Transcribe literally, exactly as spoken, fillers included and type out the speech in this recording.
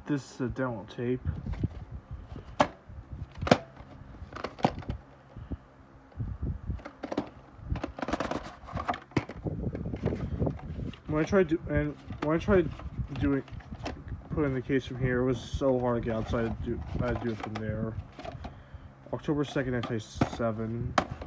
this uh, demo tape. When I tried to, and when I tried doing, putting the case from here, it was so hard to get outside. To do, I had to do it from there. October second, nineteen ninety-seven.